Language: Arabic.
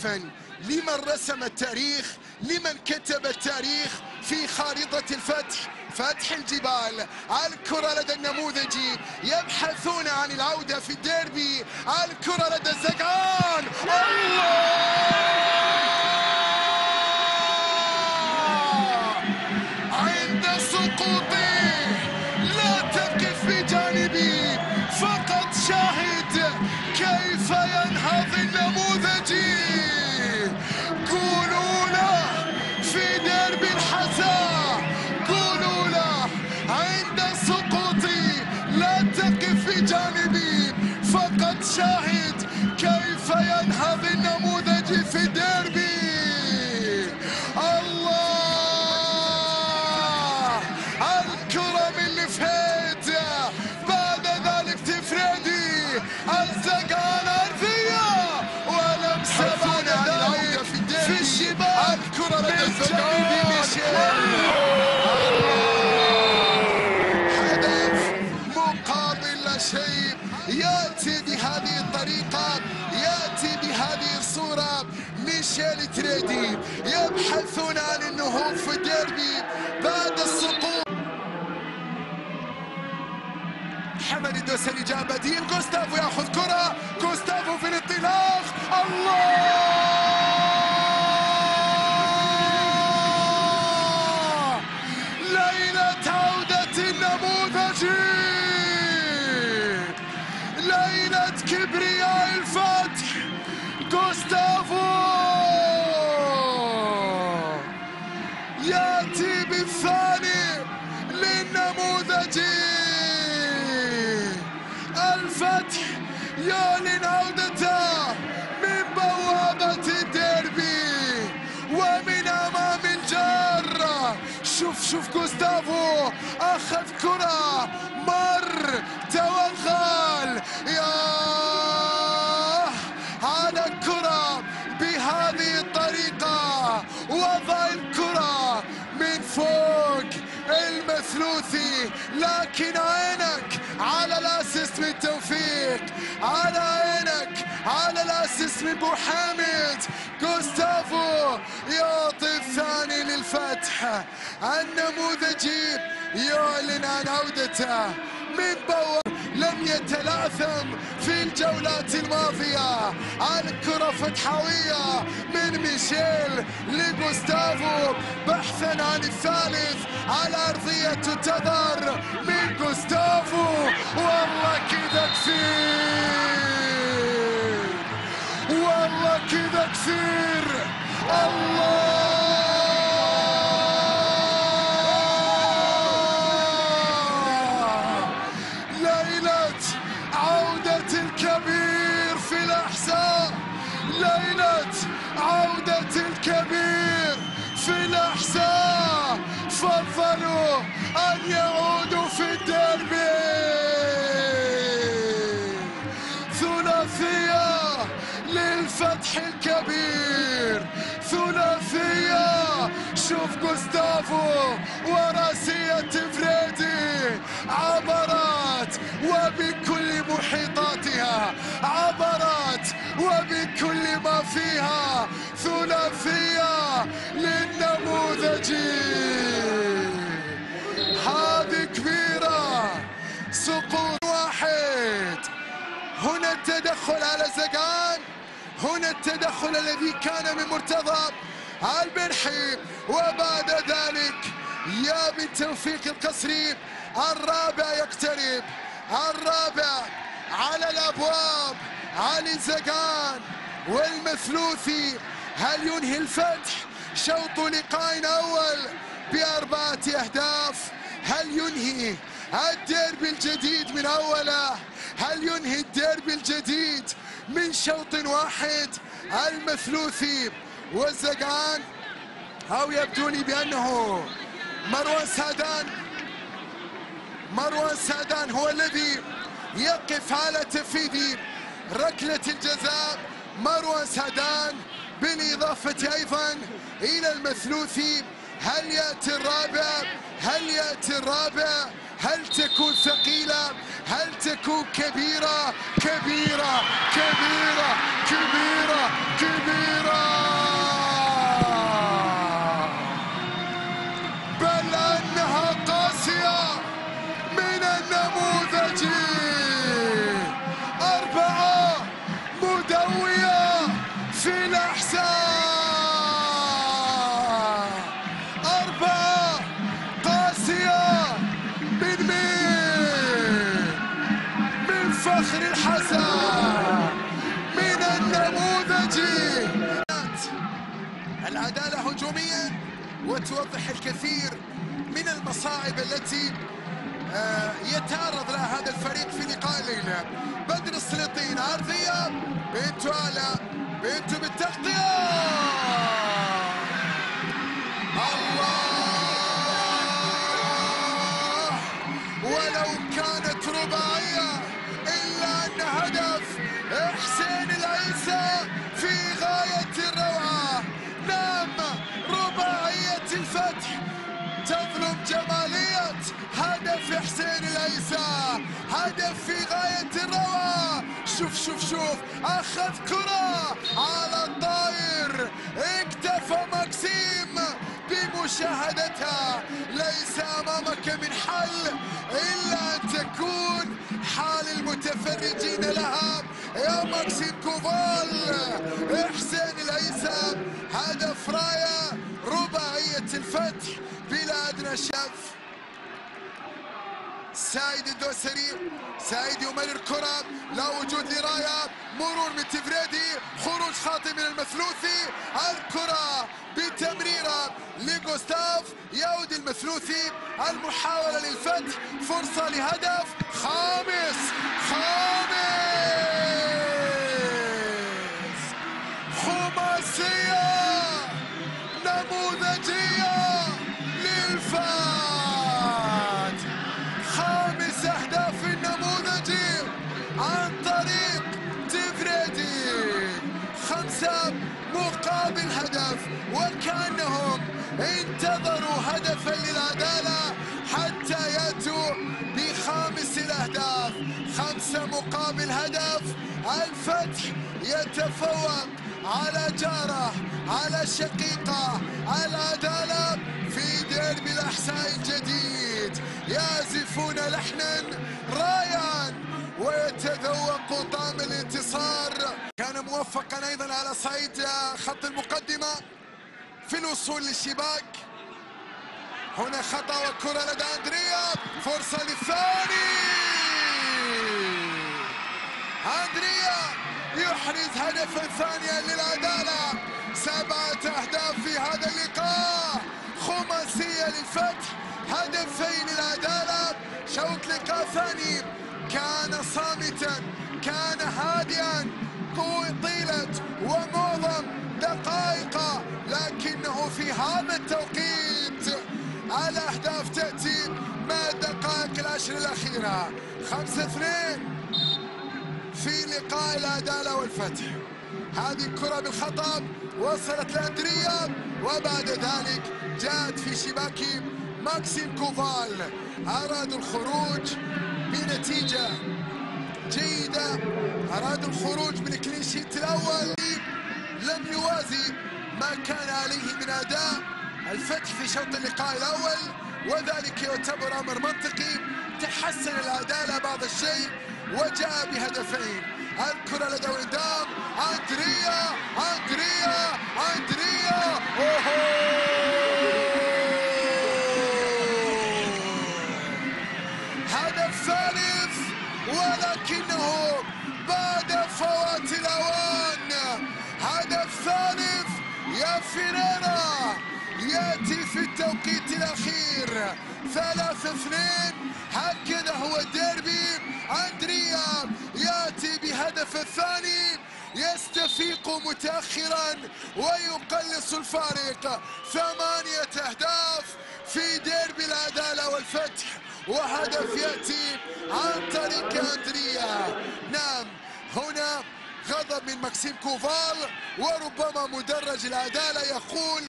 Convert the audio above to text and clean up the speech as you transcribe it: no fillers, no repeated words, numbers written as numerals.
هدفا لمن رسم التاريخ، لمن كتب التاريخ في خارطة الفتح، فتح الجبال. الكرة لدى النموذجي، يبحثون عن العودة في الديربي. الكرة لدى الزقان، الله! عند سقوطه لا تقف بجانبي، فقط شاهد كيف ينهض النموذجي. قولوا له في درب الحسا، قولوا له عند سقوطي لا تقف بجانبي، فقط شاهد كيف ينهض النموذجي في دربي. الله! الكرة من لفهيد، بعد ذلك تفريدي، الزقان أرضية ولمسة بعد ذلك في الشباك. الكرة لدى الزقان، هدف مقابل لا شيء، يأتي بهذه الطريقة، يأتي بهذه الصورة. ميشيل تريدي يبحثون عن النهوض في الديربي بعد السقوط. حمد الدوسري جاء بديل، غوستافو ياخذ كرة، غوستافو في الانطلاق، الله! ليلة عودة النموذجي، ليلة كبرياء الفتح. غوستافو يأتي بالثاني للنموذجي. الفتح يعلن عودته من بوابة الديربي ومن أمام الجار. شوف غوستافو أخذ كرة، مر، توغل، ياه على الكرة بهذه الطريقة، وضع الكرة من فوق المثلوثي. لكن عينك على الاسيست من توفيق، على عينك على الاسيست من بو حامد. غوستافو يعطي الثاني للفتح. النموذجي يعلن عن عودته من بوابة. لم يتلعثم في الجولات الماضية. الكرة فتحوية من ميشيل لغوستافو، بحثا عن الثالث على أرضية تنتظر من غوستافو. والله كذا كثير، والله كذا كثير، الله! عودة الكبير في الأحساء، ليلة عودة الكبير في الأحساء. فضلوا أن يعودوا في الديربي. ثلاثية للفتح الكبير، ثلاثية. شوف غوستافو وراسية تفريدي، عبرت وبكل محيطاتها، عبرت وبكل ما فيها. ثلاثية للنموذجي، هذه كبيرة. سقوط واحد. هنا التدخل على زقان، هنا التدخل الذي كان من مرتضى البرحي، وبعد ذلك يا من توفيق القصري. الرابع يقترب، الرابع على الابواب. علي زقان والمثلوثي، هل ينهي الفتح شوط لقاء اول ب4 أهداف؟ هل ينهي الديربي الجديد من اوله؟ هل ينهي الديربي الجديد من شوط واحد؟ المثلوثي والزقان، او يبدو لي بانه مروان سادان هو الذي يقف على تنفيذ ركلة الجزاء. مروان سادان بالإضافة أيضا إلى المثلوثي. هل يأتي الرابع؟ هل يأتي الرابع؟ هل تكون ثقيلة؟ هل تكون كبيرة؟ كبيرة كبيرة كبيرة كبيرة العدالة هجوميا وتوضح الكثير من المصاعب التي يتعرض لها هذا الفريق في لقاء الليلة. بدر السليطين عرضية، بنتو آلاء، بنتو بالتغطية، الله، ولو كانت رباعية إلا أن هدف حسين العيسى في غاية الروعة. نعم، رباعية الفتح تظلم جمالية هدف حسين العيسى، هدف في غاية الروعة. شوف أخذ كرة على الطاير، اكتفى ماكسيم بمشاهدتها. ليس أمامك من حل إلا أن تكون حال المتفرجين لها يا ماكسيم كوفال. حسين العيسى هدف راية، رباعية الفتح بلا أدنى شك. سعيد الدوسري، سعيد يمرر كرة، لا وجود لراية، مرور من تفريدي، خروج خاطئ من المثلوثي، الكرة بتمريرة لجوستاف، يعود المثلوثي، المحاولة للفتح، فرصة لهدف خامس، خماسية نموذجية للفات. 5 أهداف النموذجي عن طريق تفريدي، 5 مقابل هدف، وكأنهم انتظروا هدفا للعدالة حتى يأتوا ب5 الأهداف. 5 مقابل هدف. الفتح يتفوق على جاره، على شقيقه العدالة في ديربي الأحساء الجديد. يعزفون لحنا رائعا ويتذوق طعم الانتصار. كان موفقا ايضا على صعيد خط المقدمة في الوصول للشباك. هنا خطأ وكرة لدى أندريا، فرصة للثاني. أندريا يحرز هدفا ثانيا للعدالة. 7 أهداف في هذا اللقاء، خماسية للفتح، هدفين للعدالة. شوط لقاء ثاني كان صامتا، كان هادئا طيلة ومعظم دقائق، لكنه في هذا التوقيت الأهداف تأتي مع الدقائق العشر الأخيرة. 5-2 في لقاء العدالة والفتح. هذه الكرة بالخطأ وصلت لأندريا، وبعد ذلك جاءت في شباك ماكسيم كوفال. أرادوا الخروج بنتيجة جيدة، أرادوا الخروج بالكلين شيت الأول، لم يوازي ما كان عليه من أداء الفتح في شوط اللقاء الأول، وذلك يعتبر أمر منطقي. تحسن العدالة بعض الشيء وجاء بهدفين. الكرة لدى وندام، أندريا، هدف ثالث، ولكنه بعد فوات الأوان. هدف ثالث يا فيريرا يأتي في التوقيت الأخير. 3-2، هكذا هو الديربي. أندريا يأتي بهدف الثاني، يستفيق متأخرا ويقلص الفارق. 8 أهداف في ديربي العدالة والفتح، وهدف يأتي عن طريق أندريا. نعم، هنا غضب من ماكسيم كوفال، وربما مدرج العدالة يقول